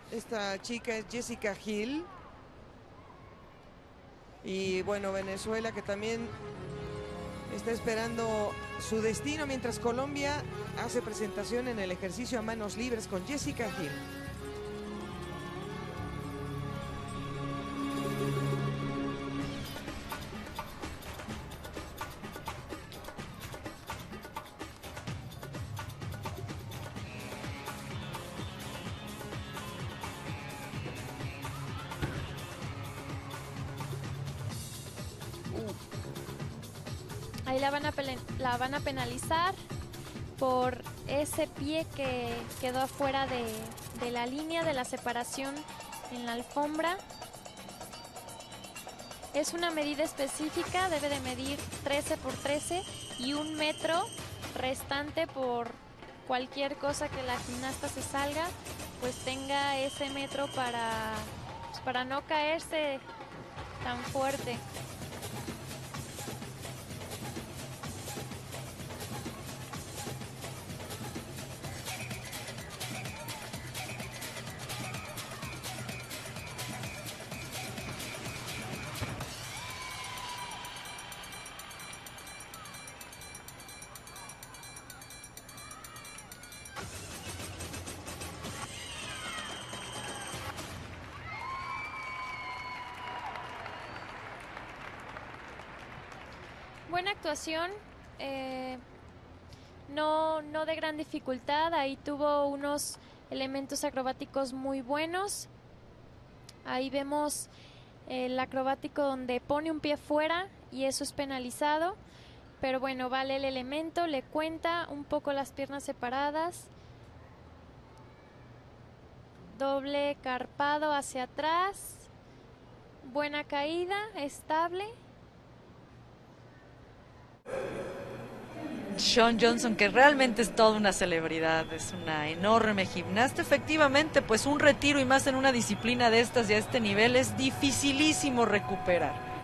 Esta chica es Jessica Hill. Y bueno, Venezuela que también está esperando su destino, mientras Colombia hace presentación en el ejercicio a manos libres con Jessica Hill. Ahí la van a penalizar por ese pie que quedó afuera de la línea de la separación en la alfombra. Es una medida específica, debe de medir 13 por 13 y 1 metro restante por cualquier cosa que la gimnasta se salga, pues tenga ese metro para no caerse tan fuerte. Buena actuación, no de gran dificultad, ahí tuvo unos elementos acrobáticos muy buenos. Ahí vemos el acrobático donde pone un pie fuera y eso es penalizado, pero bueno, vale el elemento, le cuenta un poco las piernas separadas, doble carpado hacia atrás, buena caída, estable. Shawn Johnson, que realmente es toda una celebridad, es una enorme gimnasta. Efectivamente, pues un retiro y más en una disciplina de estas y a este nivel es dificilísimo recuperar.